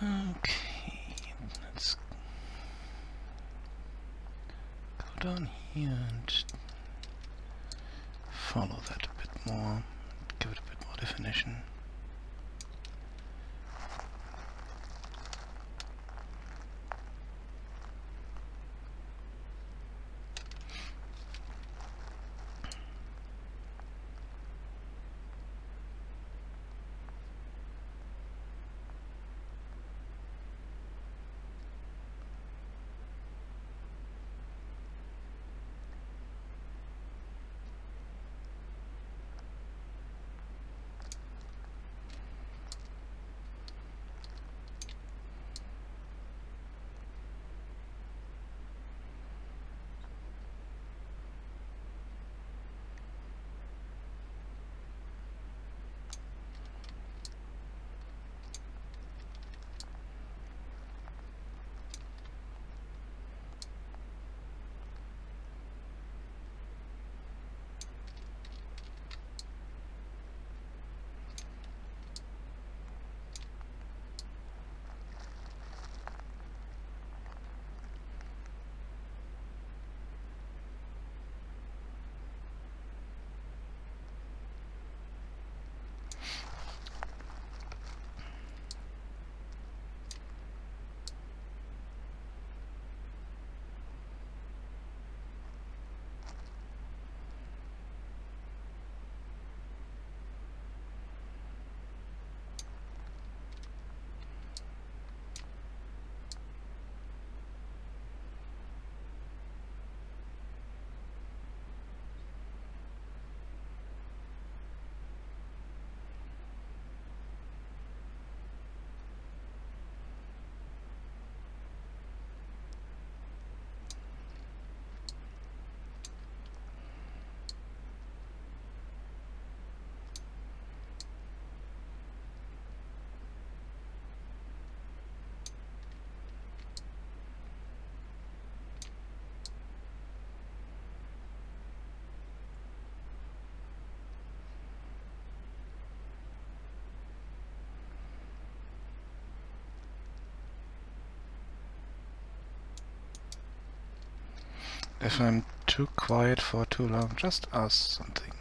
Okay, let's go down here and follow that a bit more, give it a bit more definition. If I'm too quiet for too long, just ask something.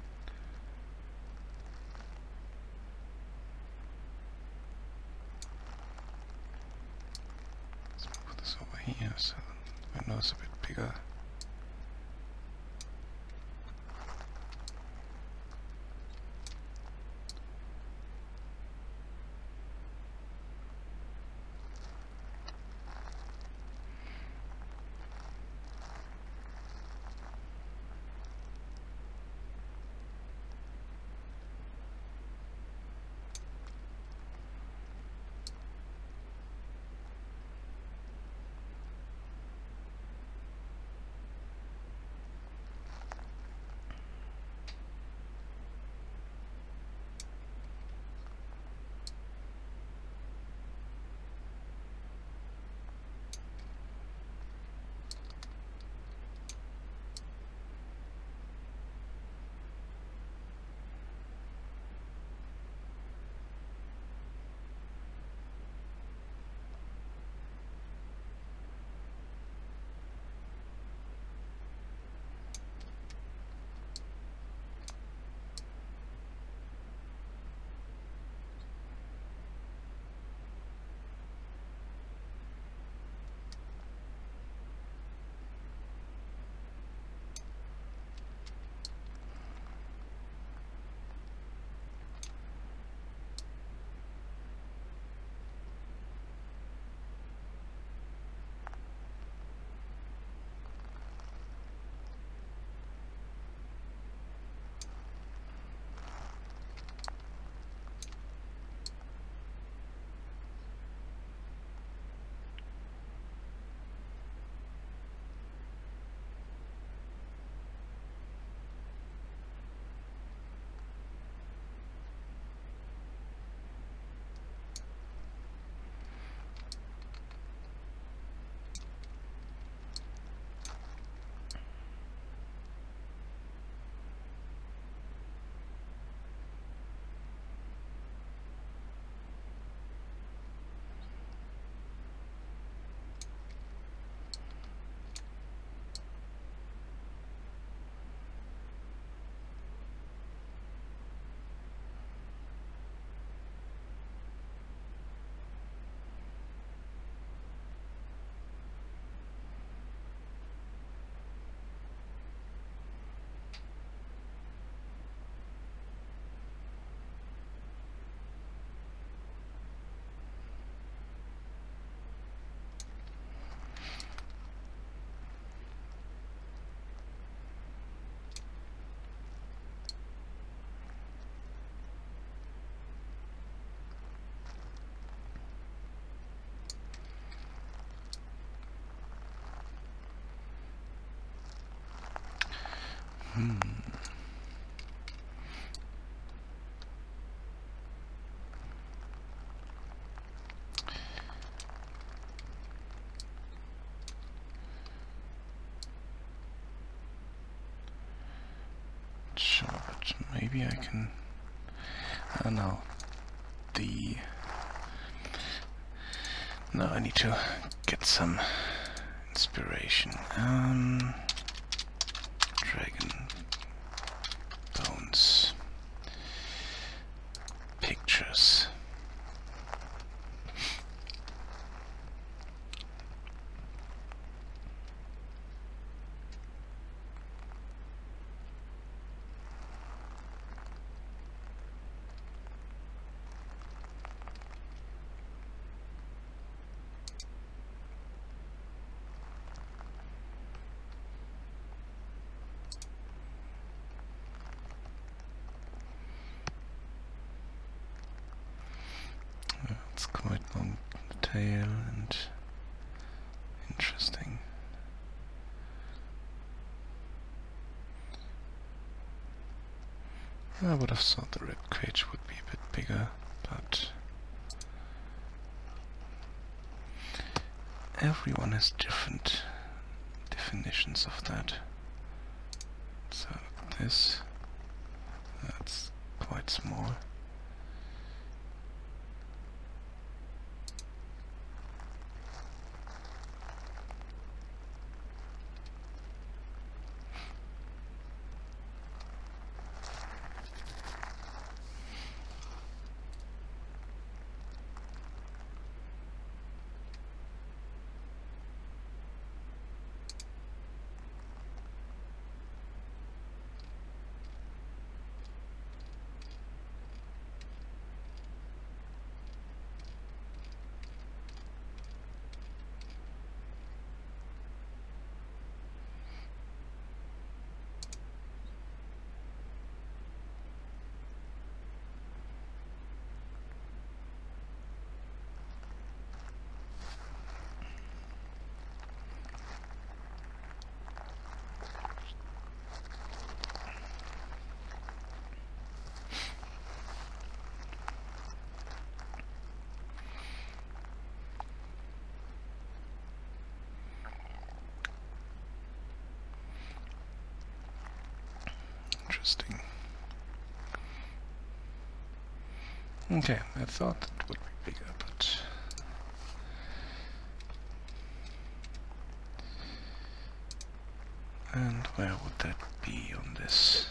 Let's move this over here so the window is a bit bigger. Sure, but maybe I can... I don't know. No, I need to get some inspiration. Dragon bones. Pictures. It's quite long tail and interesting. I would have thought the ribcage would be a bit bigger, but everyone has different definitions of that. So that's quite small. Interesting. Okay, I thought it would be bigger, but... And where would that be on this?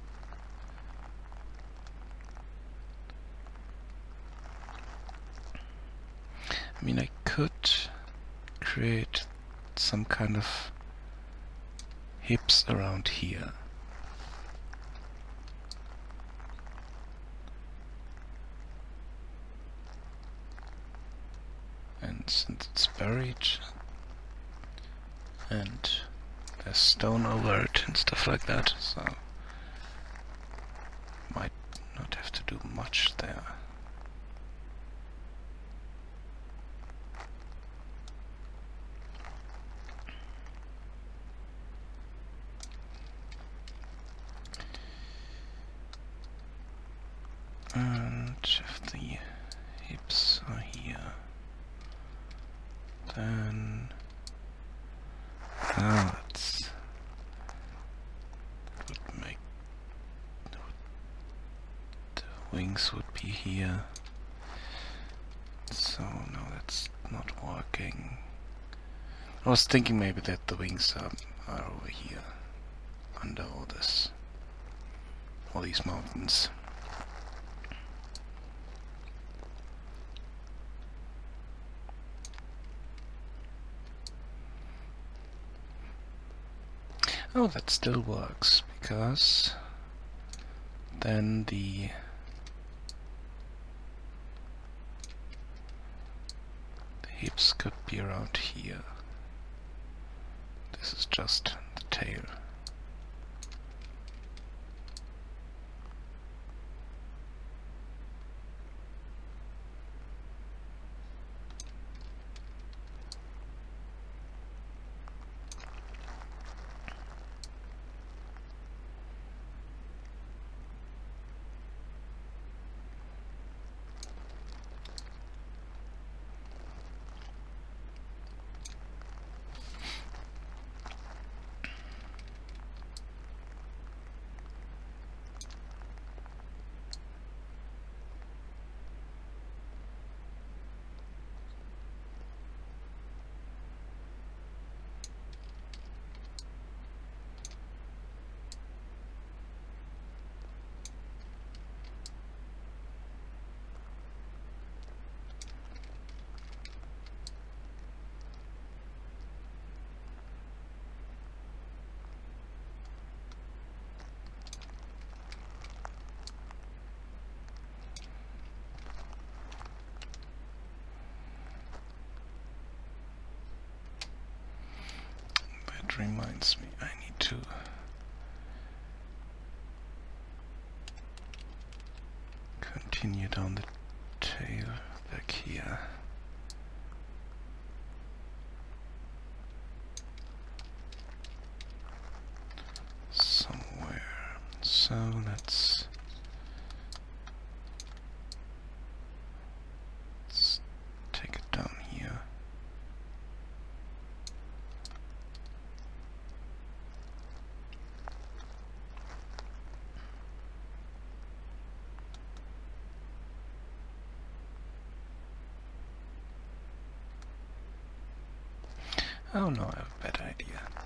I mean, I could create some kind of hips around here. And since it's buried and there's stone over it and stuff like that, so might not have to do much there. And if the hips are here, then that would make the wings would be here. So no, that's not working. I was thinking maybe that the wings are over here, under all these mountains. Oh, that still works, because then the hips could be around here. This is just the tail. continue down the tail back here. Somewhere. So let's take it down here. Oh no, I have a better idea.